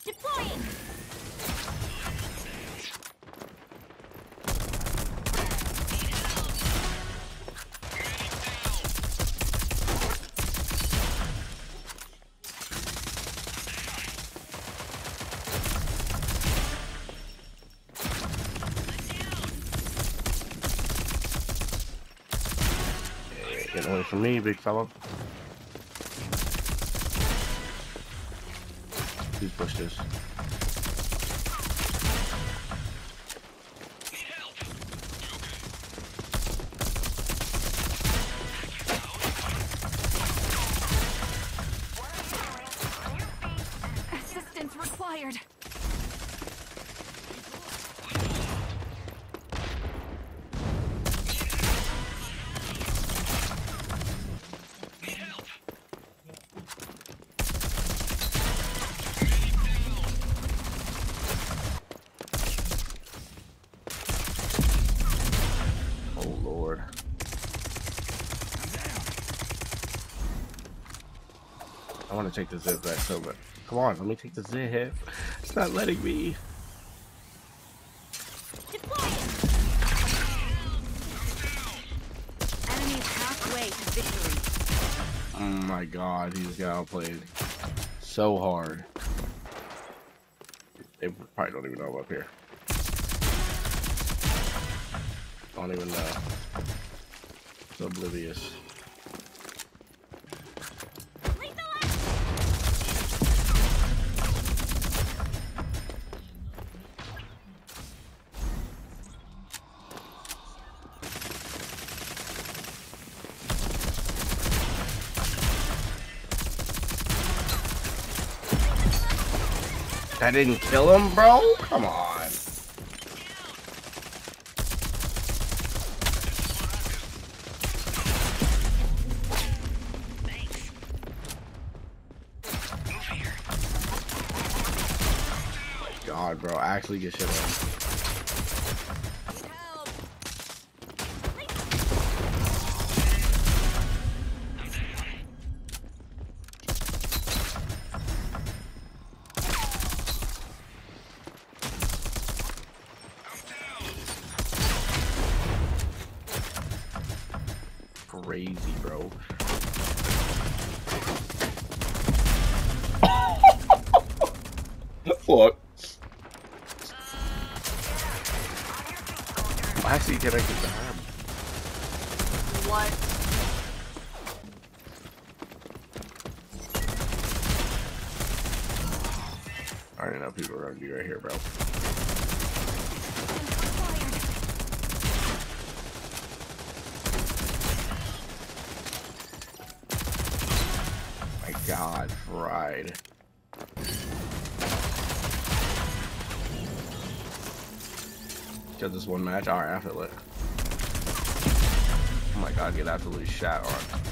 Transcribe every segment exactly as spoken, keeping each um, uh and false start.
Deploying. Get away from me, big fella. Please push this. Assistance required. I want to take the zip back so bad. Come on, let me take the zip. It's not letting me. Enemies halfway to victory. Oh my god, he just got outplayed so hard. They probably don't even know I'm up here. Don't even know. It's oblivious. That didn't kill him, bro? Come on. God, bro, actually get shit on. Crazy, bro. What? I actually connected to him. What? I already know people are gonna be right here, bro. My God, fried. Just this one match. Alright, I feel it. Oh my God, get absolutely shot on.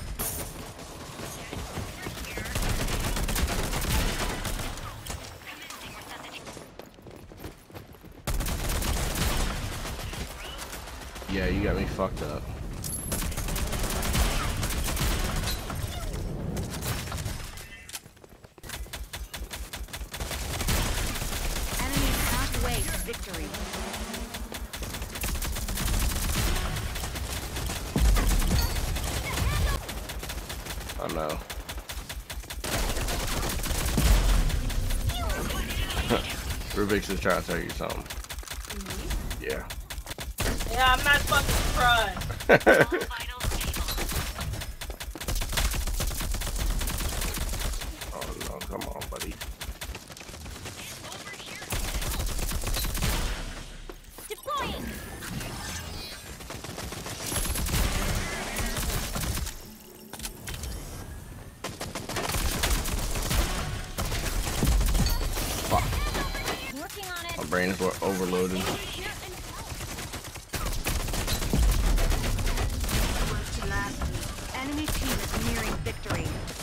Yeah, you got me fucked up. Enemies halfway to victory. Oh no. Rubik's is trying to tell you something. Mm-hmm. Yeah. Yeah, I'm not fucking surprised. Oh no, come on, buddy. Deploying. Fuck. Working on it. My brain is overloaded. Enemy team is nearing victory.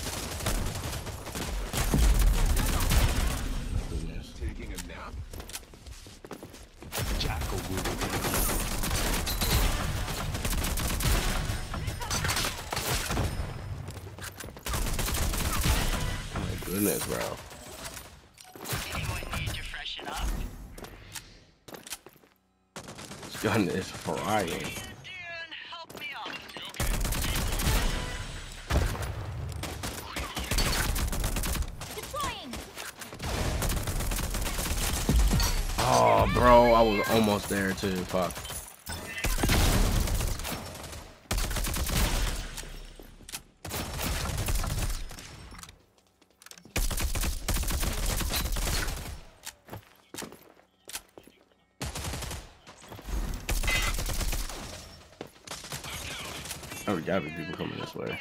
Goodness. Taking a nap. Jackal will Oh my goodness, bro. This gun is frying. Oh, bro, I was almost there too. Fuck. Oh, we gotta be people coming this way.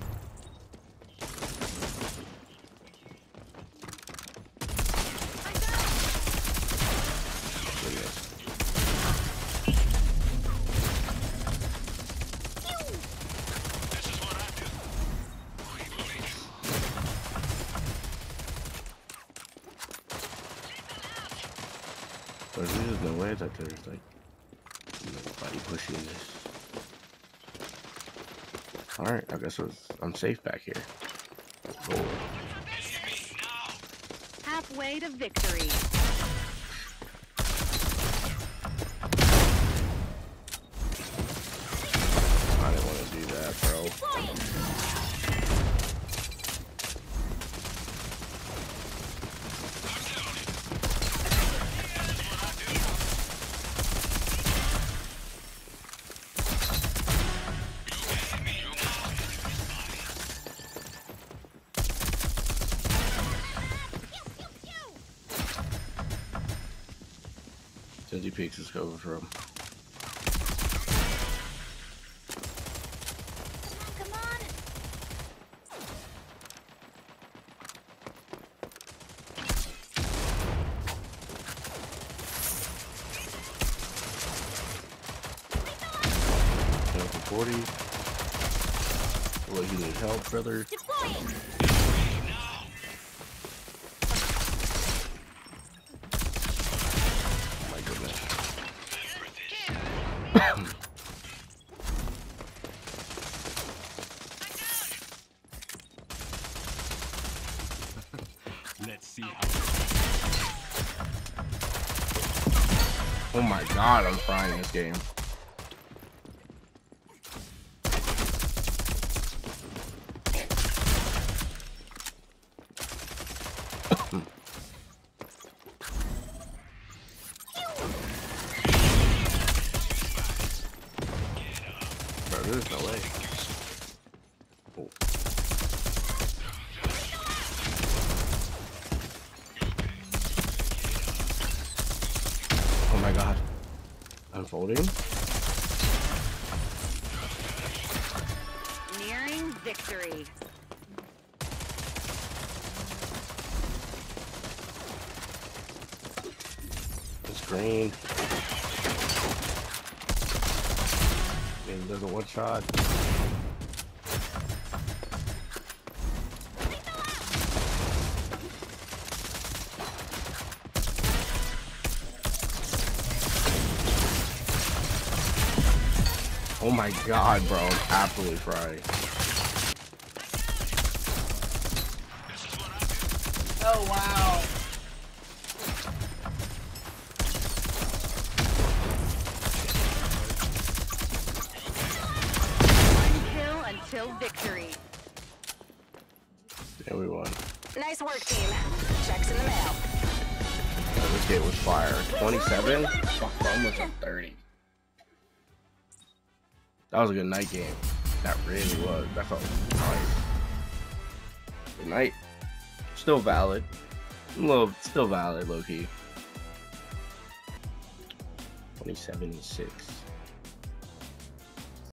But there's no way that there's like nobody pushing this. Alright, I guess it was, I'm safe back here. Cool. Halfway to victory. I didn't want to do that, bro. Since he peeks his cover from. Come on. forty. Well, you need help, brother. Deploying. My goodness. Let's see how. Oh my god, I'm frying this game. Bro, there's no way. Oh. Oh my god. Unfolding. Nearing victory. It's green. Maybe there's a one shot. Oh my god, bro, I'm absolutely fried. Oh wow. One kill until victory. Yeah, we won. Nice work, team. Checks in the mail. Oh, this game was fire. twenty-seven? Fuck, we're almost at thirty. That was a good night game. That really was. That felt nice. Good night. Still valid. A little, still valid, low key. twenty-seven and six.